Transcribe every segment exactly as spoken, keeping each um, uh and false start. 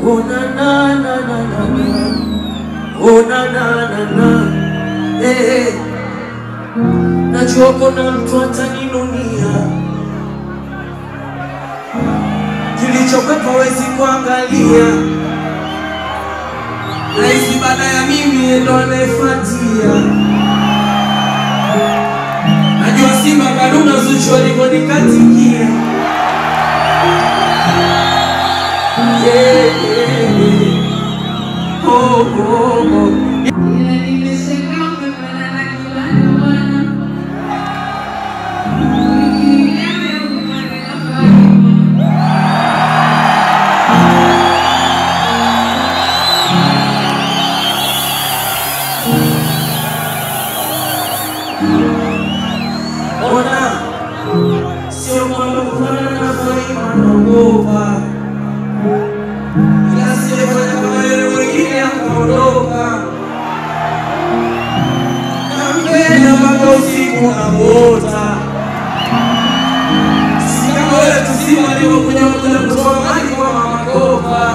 Oh na na na na na na. Oh na na na na. Eh, najua kuna mtu ataninunia, kilichokwepo hawezi kuangalia, na hizi baada ya mimi ndo anayefuatia. Najua Simba Kaduna Zuchu walivyonikatikia. Yeah, yeah, yeah. Oh, oh, oh. Ona, sio kwamba kufana na faima naogopa, ila sio kama yule mwingine akaondoka, nampenda mpaka usiku unaota. Si kama wale tusima waliokuja kuja kutoa maji kwa mama kopa.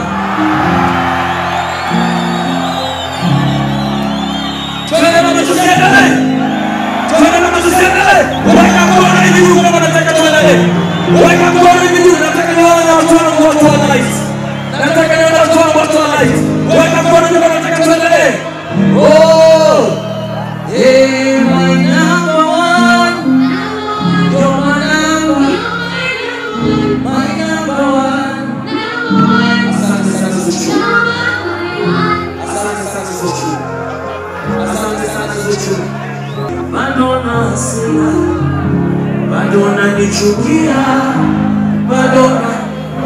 Twende mama tusiende. Twende mama tusiende. Weka mkono hivi juu kama nataka tuendelee. Weka mkono hivi juu, nataka nione watu wangu watu wa light. Nataka nione watu wangu watu wa light. Weka mkono hivi kama nataka tuendelee. Oh! Hey, my number one. You're my number one. My number one. Asante sana Zuchu. Asante sana Zuchu. Asante sana Zuchu. Bado nasema, bado nanichukia, bado na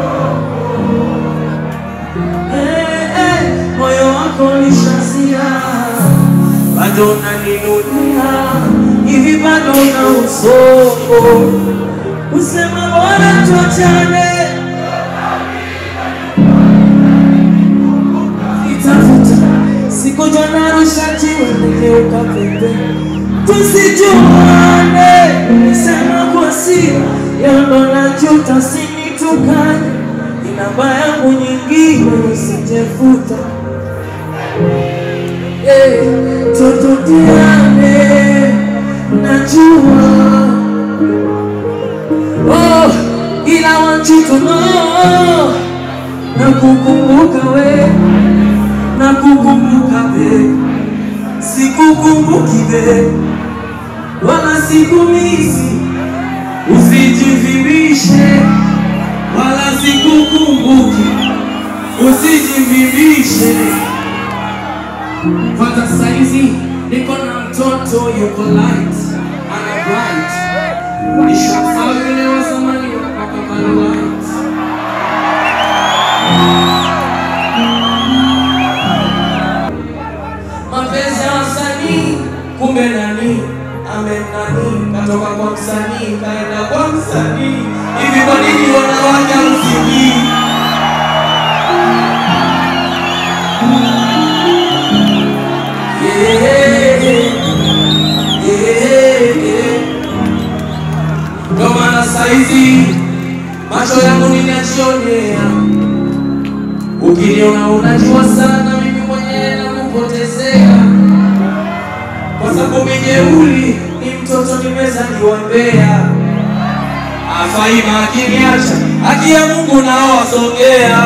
eh eh, moyo wako nishazia, bado naninunia, hivi bado na usoko, usema bora tuachane, itafuta siku jana rushati wende ukapepe, tusijuane, nisema kwa siri, yando na juta sinitukane, inamba yangu nyingine usijefuta. Hey, tututiane, najua. Oh, ila want you to know, nakukumbuka we, nakukumbuka we, sikukumbuki we, wala sikumisi, usijivivishe, wala sikukumbuki, usijivivishe. Kwanza saizi niko na mtoto yuko light, ana bright, nishafahamu yule wa zamani mpaka pale light. Mapenzi ya wasanii, kumbe nani amenani, katoka kwa msanii kaenda kwa msanii. Hivi kwa nini wanawake muziki? Yeah, yeah, yeah. Ndo maana saizi macho yangu ninachionea, ukiniona unajua sana mimi mwenyewe nakupotezea, kwa sababu mijeuli ni mtoto nimezaliwa Mbeya. Afaima akiniacha, haki ya Mungu nao wasongea.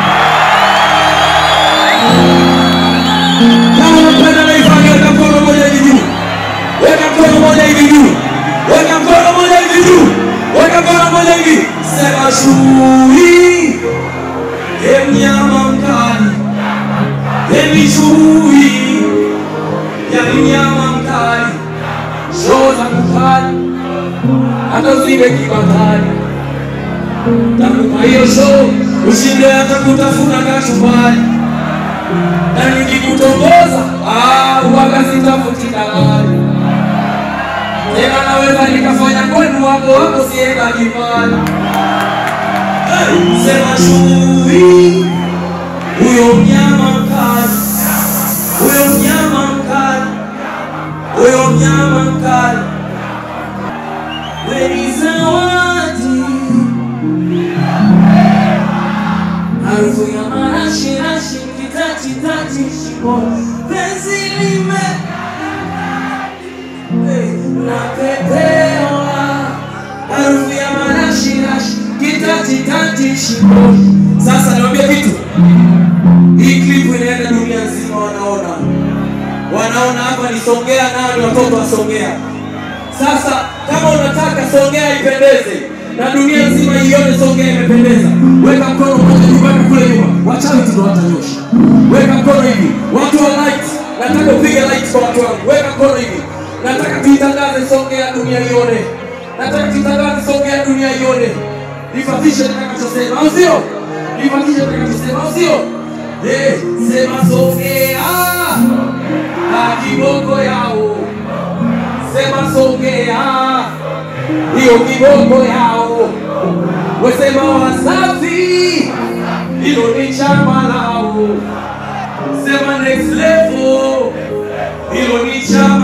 Kama unapenda naifanya, weka mkono moja hivi juu. Weka mkono moja hivi juu. Weka mkono moja hivi juu. Weka mkono moja hivi. Sema shui, e mnyama mkali, e ni shui, ya mnyama mkali, shoza mkali, hata usibe kibatari. Takupa hiyo show, ushinde hata kutafuna kachumbari. Na nikikutongoza, ah, uwaga sitafuti dalali. Tena naweza nikafanya kwenu wako wako sienda jipani. Hey, sema shui, huyo mnyama mkali, huyo mnyama mkali, huyo mnyama mkali. Where is the one? harufu ya marashi rashi kitati tati shimo penzi lime na pepewa harufu ya marashi rashi kitati tati shimo. Sasa niwaambie kitu, hii clip inaenda dunia nzima, wanaona wanaona hapa ni Songea na ni watoto wa Songea. Sasa kama unataka Songea ipendeze na dunia nzima ione Songea imependeza, weka mkono mmoja juu kule nyuma. Wachawi tu ndo watanyosha. Weka mkono hivi. Watu wa light, nataka upige light kwa watu wangu. Weka mkono hivi. Nataka tuitangaze Songea dunia ione. Nataka tuitangaze Songea dunia ione. Nifatishe nitakachosema, au sio? Nifatishe nitakachosema, au sio? Eh, sema Songea. Na kiboko yao. Sema Songea. Hiyo kiboko yao. Wesema Wasafi. Hilo ni chama lao. Sema next level. Hilo ni chama